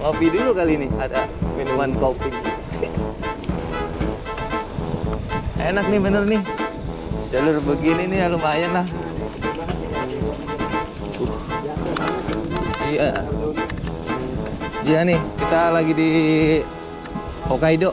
Ngopi dulu kali ini, ada minuman kopi. Enak nih bener nih. Jalur begini nih ya lumayan lah. Iya. Iya nih, kita lagi di Hokkaido.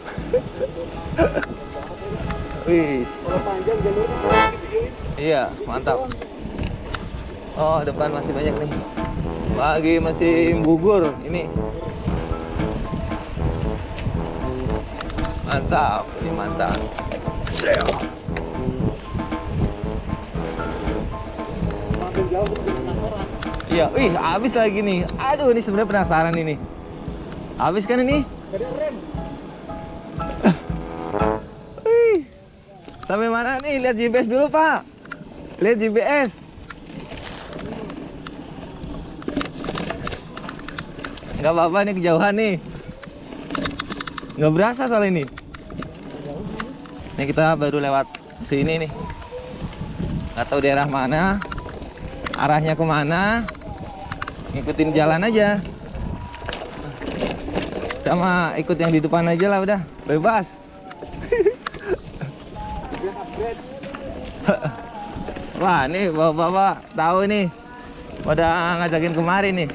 Wih. Panjang jalurnya. Iya, mantap. Oh, depan masih banyak nih. Lagi masih gugur ini. Mantap, ini mantap. Makin jauh gue penasaran. Iya, wih, habis lagi nih. Aduh, ini sebenarnya penasaran ini. Habis kan ini? Dari rem. Wih. Sampai mana nih? Lihat GPS dulu, Pak. Lihat GPS. Nggak apa-apa nih, kejauhan nih. Nggak berasa soal ini. Ini kita baru lewat sini nih. Nggak tahu daerah mana, arahnya kemana. Ngikutin jalan aja. Sama ikut yang di depan aja lah, udah bebas. Wah, ini bapak-bapak tahu nih, pada ngajakin kemari nih.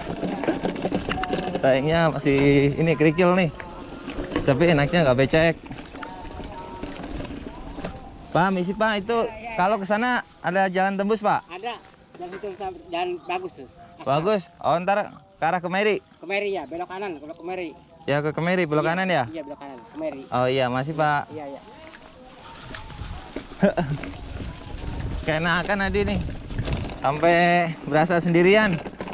Sayangnya masih ini kerikil nih, tapi enaknya nggak becek. Pak, misi Pak, itu kalau ke sana ada jalan tembus Pak? Ada. Jalan itu jalan bagus tuh. Bagus. Oh, ntar ke arah Kemeri? Kemeri ya, belok kanan kalau Kemeri. Ya ke Kemeri, belok kanan ya? Iya, belok kanan, Kemeri. Oh iya, masih Pak. Iya, iya. Keenakan Adi nih, sampai berasa sendirian.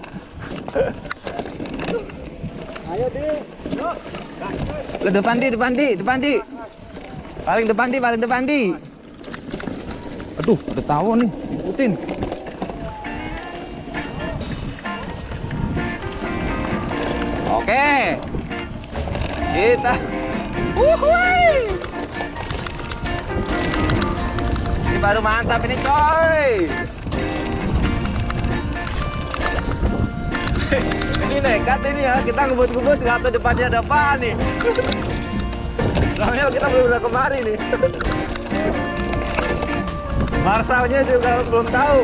Ayo, Di. Yuk. Lo depan di. Paling depan di. Aduh, ada tawon nih, ikutin. Oke. Kita. Wuhui. Ini baru mantap ini, coy. Ini nekat ini ya, kita ngebut-ngebut nggak tahu depannya ada apa nih. Soalnya kita belum udah kemari nih. Marsalnya juga belum tahu.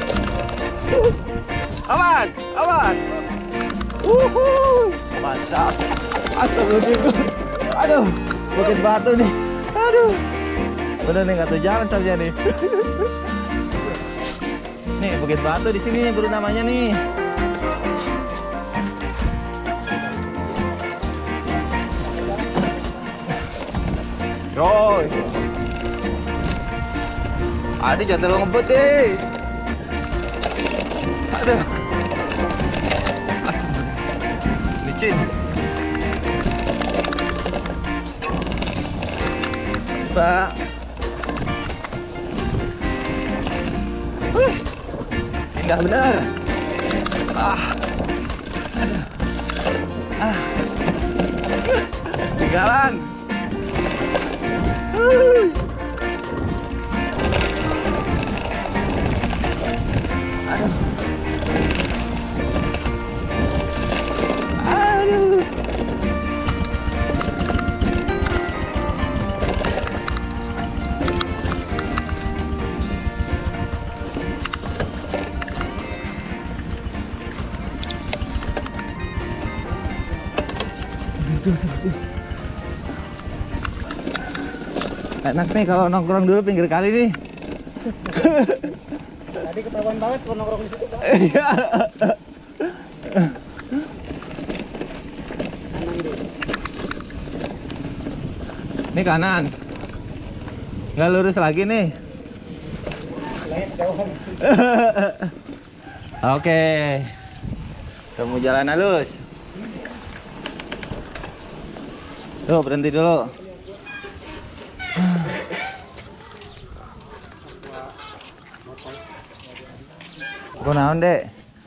Awas, awas. Mantap. Astagfirullahaladzim. Aduh, bukit batu nih. Aduh. Bener nih, nggak tahu jalan saja nih. Nih, bukit batu di sini baru namanya nih. Yoy. Adi jangan terlalu ngebut deh. Aduh. Licin. Pak. Indah benar. Tinggalan. Aduh. Aduh. Enak nih kalau nongkrong dulu pinggir kali nih. Tadi ketahuan banget kalau nongkrong di situ. Iya. Ini kanan. Nggak lurus lagi nih. Oke. Kamu jalan halus. Tuh, berhenti dulu. Aku naon dek?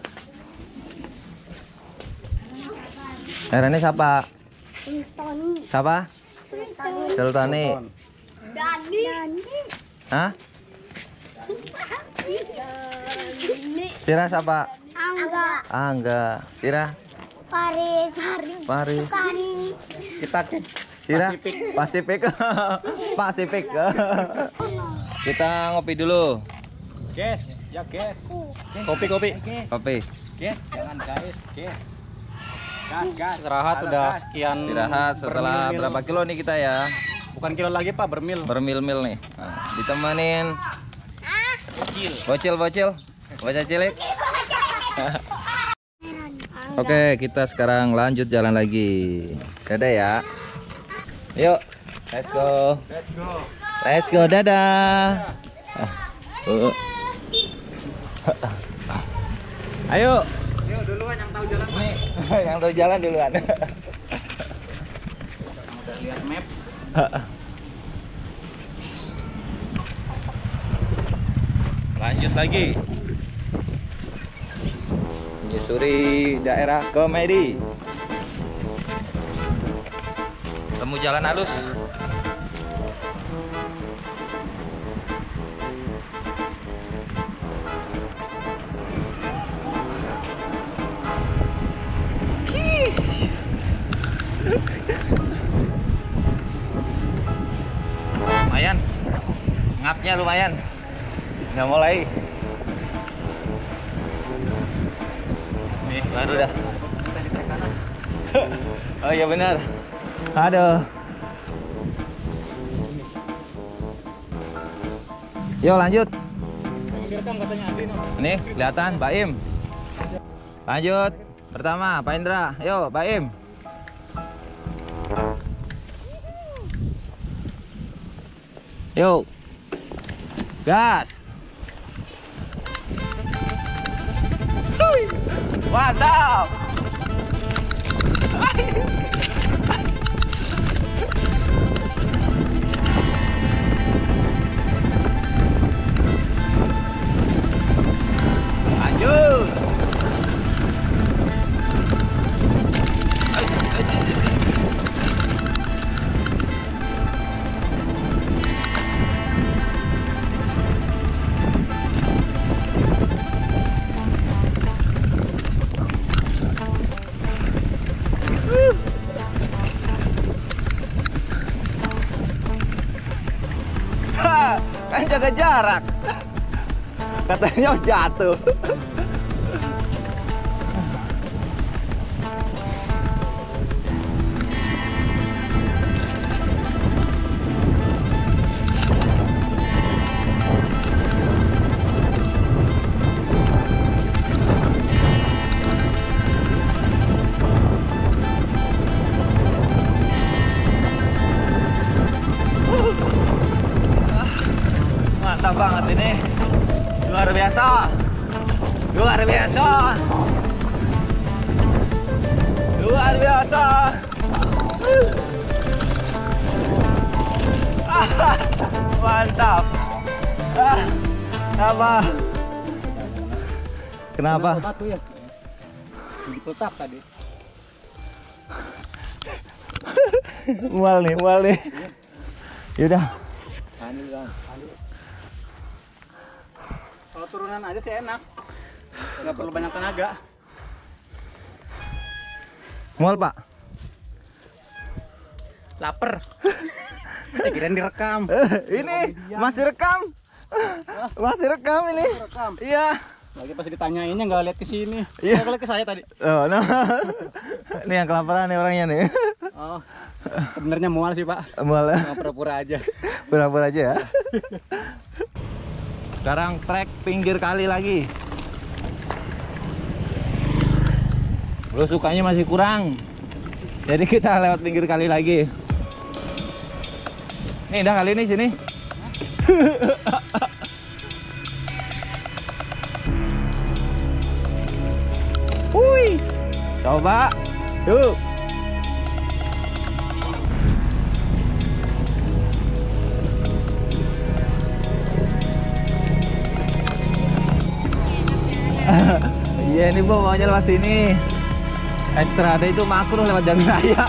Ini siapa? Siapa? Sultani. Dani. Hah? Tira siapa? Angga. Angga. Tira? Paris. Paris. Kani. Kita ke Sira? Pasifik. Pasifik. Kita ngopi dulu. Guys, ya guys. Kopi. Guys, jangan guys. Gas. Istirahat udah sekian. Istirahat setelah bermil-mil. berapa kilo nih kita ya? Bukan kilo lagi Pak, bermil. Bermil-mil nih. Nah, ditemenin bocil. Bocah cilik. Oke, kita sekarang lanjut jalan lagi. Dadah ya. Yuk, let's go. Let's go, dadah. Ayo. Yuk duluan yang tahu jalan. Nih, yang tahu jalan duluan. Udah lihat map. Lanjut lagi. Menyusuri daerah Komedi. Temu jalan halus. Lumayan, ngapnya lumayan, nggak mulai. Nih baru dah. Oh iya benar. Aduh. Yuk lanjut. Direkam katanya Andi no. Nih kelihatan Baim. Lanjut. Pertama Pak Indra. Yuk Baim. Yuk. Gas. Mantap. Lanjut. Kan jaga jarak. Katanya jatuh. Mantap banget ini. Luar biasa. Luar biasa. Luar biasa. Mantap. Apa? Kenapa? Batu ya. Dipeletak tadi. Mual nih. Yaudah. Kalau turunan aja sih enak. Nggak perlu banyak tenaga. Mual Pak. Laper. Kirain direkam. Ini masih rekam. Masih rekam ini. Rekam. Iya. Lagi pas ditanyainnya nggak lihat ke sini. Iya. Saya lihat ke saya tadi. Oh, nah. Ini yang kelaparan nih orangnya nih. Oh. Sebenarnya mual sih, Pak. Mual. Cuma pura-pura aja. Pura-pura aja ya. Sekarang trek pinggir kali lagi. Belusukanya masih kurang. Jadi kita lewat pinggir kali lagi. Nih, dah kali ini sini. Wih. Coba. Yuk. Iya nih Bu, maunya lewat sini. Ekstra ada itu makruh lewat jalan raya.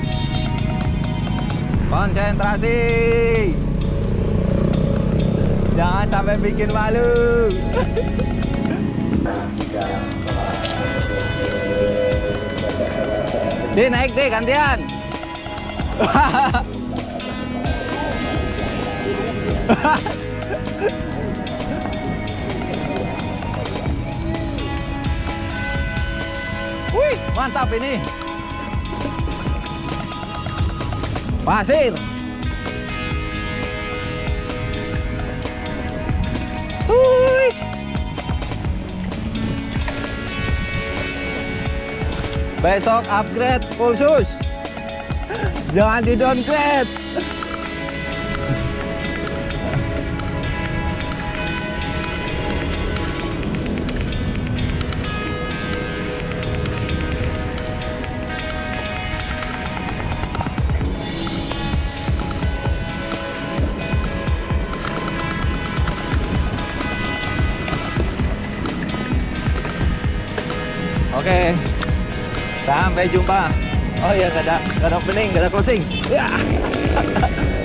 Konsentrasi. Jangan sampai bikin malu. Deh, naik deh gantian. Wih, mantap ini. Pasir. Wih. Besok upgrade full shoes. Jangan di downgrade. Oke, sampai jumpa. Oh iya, gak ada opening, gak ada closing. Ya.